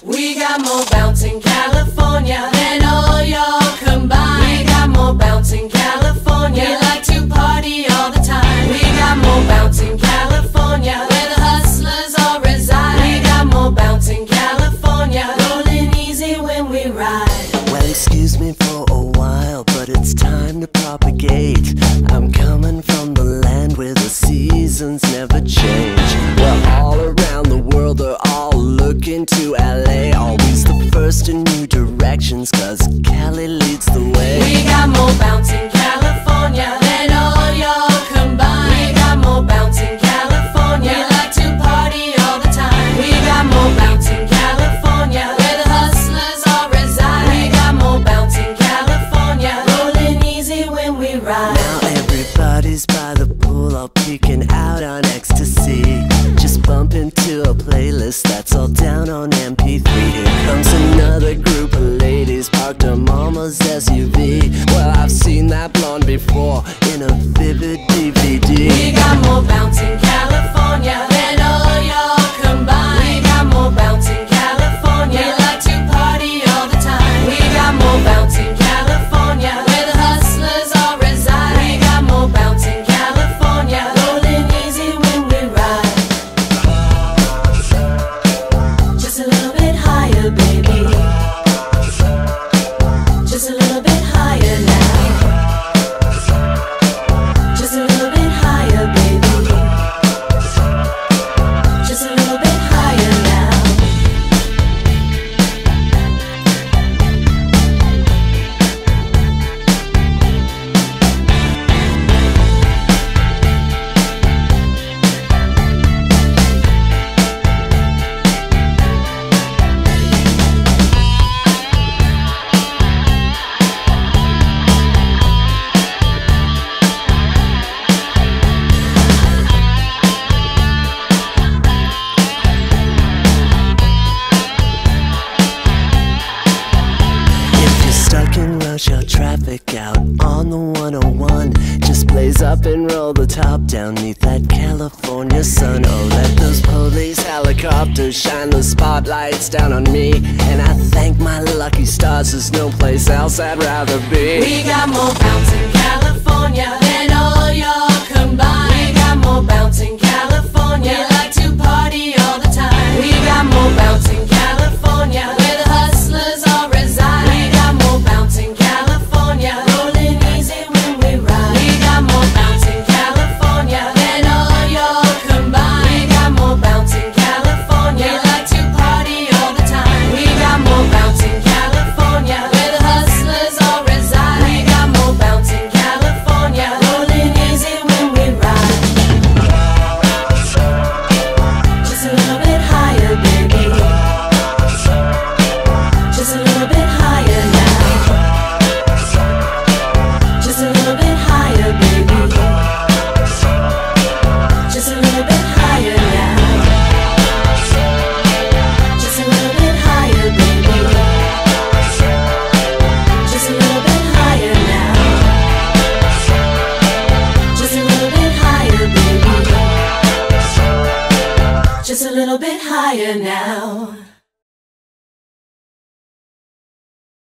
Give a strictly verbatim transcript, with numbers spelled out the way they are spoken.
We got more bounce in California than all y'all combined. We got more bounce in California. We like to party all the time. We got more bounce in California, where the hustlers all reside. We got more bounce in California, rolling easy when we ride. Well, excuse me for a while, but it's time to propagate. I'm coming from the land where the seasons never change. Well, all around the world they're all looking to L A, always the first in new directions, cause Cali leads the way. We got more bounce in California than all y'all combined. We got more bounce in California. We like to party all the time. We got more bounce in California, where the hustlers all reside. We got more bounce in California, rolling easy when we ride. Now everybody's by the pool, all peeking out on ecstasy. Just bump into a playlist that's all down on M P three. Here comes another group of ladies parked on mama's S U V. Well, I've seen that blonde before in a vivid D V D. We got more bounce in California than all y'all combined. We got more bounce in California. We like to party all the time. We got more bounce in California, where the hustlers all reside. We got more bounce in California, rolling easy when we ride. Just a little bit higher, baby. Just a little bit higher now. Just a little bit higher, baby. Just a little bit higher now. Stuck in rush hour traffic out on the one oh one, just blaze up and roll the top down neath that California sun. Oh, let those police helicopters shine the spotlights down on me, and I thank my lucky stars there's no place else I'd rather be. We got more bounce in California than all y'all combined. We got more bounce in California. We like to party all the time. We got more bounce in California, where the hustlers all reside. We got more bounce in California, rolling easy when we ride. We got more bounce in California than all y'all combined. We got more bounce in California. We like to party all the time. We got more bounce in California, where the hustlers all reside. We got more bounce in California, rolling easy when we ride. Just a little bit higher, baby. Just a little bit higher now. Just a little bit higher, baby. Just a little bit higher now. Just a little bit higher, baby. Just a little bit higher now. Just a little bit higher, baby. Just a little bit higher now.